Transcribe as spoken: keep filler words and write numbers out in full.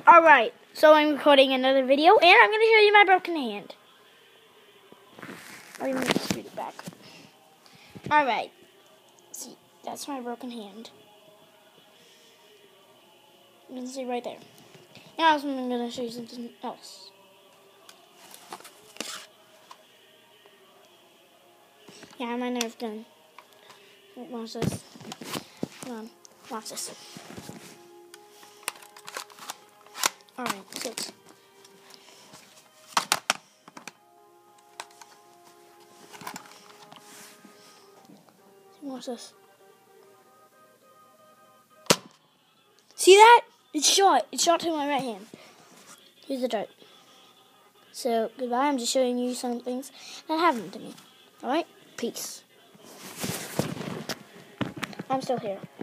Alright, so I'm recording another video, and I'm going to show you my broken hand. Let me just read it back. Alright, see, that's my broken hand. You can see right there. Now I'm going to show you something else. Yeah, my nerve gun. Watch this. Come on, watch this. Alright, six. Watch this. See that? It's shot. It's shot to my right hand. Here's the dart. So, goodbye. I'm just showing you some things that happened to me. Alright? Peace. I'm still here.